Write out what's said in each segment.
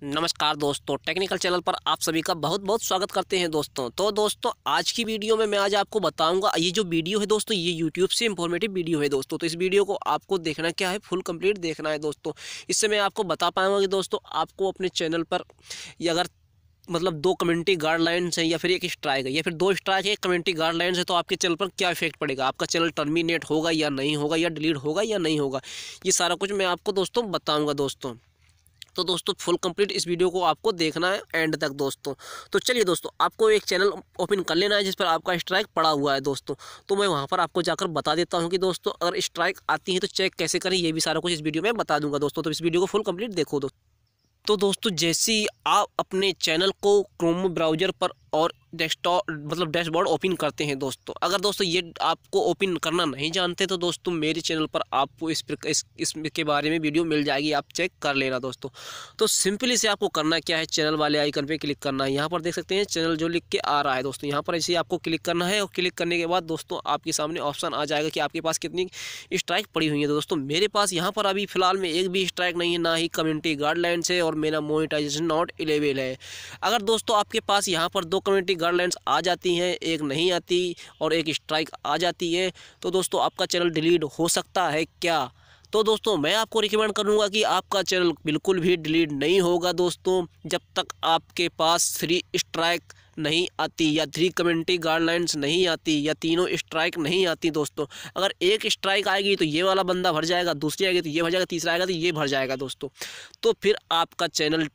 नमस्कार दोस्तों, technical channel पर आप सभी का बहुत बहुत स्वागत करते हैं दोस्तों। तो दोस्तों आज की वीडियो में मैं आज आपको बताऊंगा, ये जो वीडियो है दोस्तों ये YouTube से इंफॉर्मेटिव वीडियो है दोस्तों। तो इस वीडियो को आपको देखना क्या है, फुल कंप्लीट देखना है दोस्तों। इससे मैं आपको बता पाऊंगा कि दोस्तों आपको अपने चैनल पर ये अगर मतलब 2 कम्युनिटी गाइडलाइंस हैं या फिर 1 स्ट्राइक है या फिर 2 स्ट्राइक है, 1 कम्युनिटी गाइडलाइंस है, तो आपके चैनल पर क्या इफेक्ट पड़ेगा, आपका चैनल टर्मिनेट होगा या नहीं होगा, या डिलीट होगा या नहीं होगा, ये सारा कुछ मैं आपको दोस्तों बताऊँगा दोस्तों। तो दोस्तों फुल कंप्लीट इस वीडियो को आपको देखना है एंड तक दोस्तों। तो चलिए दोस्तों, आपको एक चैनल ओपन कर लेना है जिस पर आपका स्ट्राइक पड़ा हुआ है दोस्तों। तो मैं वहां पर आपको जाकर बता देता हूं कि दोस्तों अगर स्ट्राइक आती है तो चेक कैसे करें, ये भी सारा कुछ इस वीडियो में बता दूंगा दोस्तों। तो इस वीडियो को फुल कंप्लीट देखो दोस्तों। तो दोस्तों जैसे ही आप अपने चैनल को क्रोम ब्राउज़र पर और डेस्कटॉप मतलब डैशबोर्ड ओपन करते हैं दोस्तों, अगर दोस्तों ये आपको ओपन करना नहीं जानते तो दोस्तों मेरे चैनल पर आपको इसके बारे में वीडियो मिल जाएगी, आप चेक कर लेना दोस्तों। तो सिंपली से आपको करना क्या है, चैनल वाले आइकन पे क्लिक करना है। यहाँ पर देख सकते हैं चैनल जो लिख के आ रहा है दोस्तों, यहाँ पर ऐसे ही आपको क्लिक करना है और क्लिक करने के बाद दोस्तों आपके सामने ऑप्शन आ जाएगा कि आपके पास कितनी स्ट्राइक पड़ी हुई है। तो दोस्तों मेरे पास यहाँ पर अभी फिलहाल में एक भी स्ट्राइक नहीं है, ना ही कम्युनिटी गाइडलाइंस है और मेरा मोनेटाइजेशन नॉट अवेलेबल है। अगर दोस्तों आपके पास यहाँ पर 2 कम्युनिटी गाइडलाइंस आ जाती हैं, 1 नहीं आती और 1 स्ट्राइक आ जाती है, तो दोस्तों आपका चैनल डिलीट हो सकता है क्या? तो दोस्तों मैं आपको रिकमेंड करूंगा कि आपका चैनल बिल्कुल भी डिलीट नहीं होगा दोस्तों, जब तक आपके पास 3 स्ट्राइक नहीं आती या 3 कम्युनिटी गाइडलाइंस नहीं आती या तीनों स्ट्राइक नहीं आती दोस्तों। अगर 1 स्ट्राइक आएगी तो ये वाला बंदा भर जाएगा, दूसरी आएगी तो ये भर जाएगा, तीसरा आएगा तो ये भर जाएगा दोस्तों। तो फिर आपका चैनल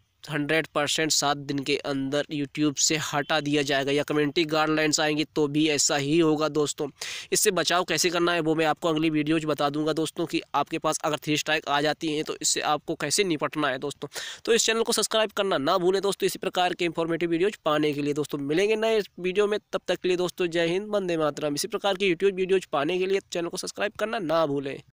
100% 7 दिन के अंदर यूट्यूब से हटा दिया जाएगा, या कम्युनिटी गाइडलाइंस आएंगी तो भी ऐसा ही होगा दोस्तों। इससे बचाव कैसे करना है वो मैं आपको अगली वीडियोज बता दूंगा दोस्तों, कि आपके पास अगर 3 स्ट्राइक आ जाती हैं तो इससे आपको कैसे निपटना है दोस्तों। तो इस चैनल को सब्सक्राइब करना ना भूलें दोस्तों, इसी प्रकार के इंफॉर्मेटिव वीडियोज पाने के लिए दोस्तों। मिलेंगे नए वीडियो में, तब तक के लिए दोस्तों जय हिंद, वंदे मातरम। इसी प्रकार की यूट्यूब वीडियोज पाने के लिए चैनल को सब्सक्राइब करना ना भूलें।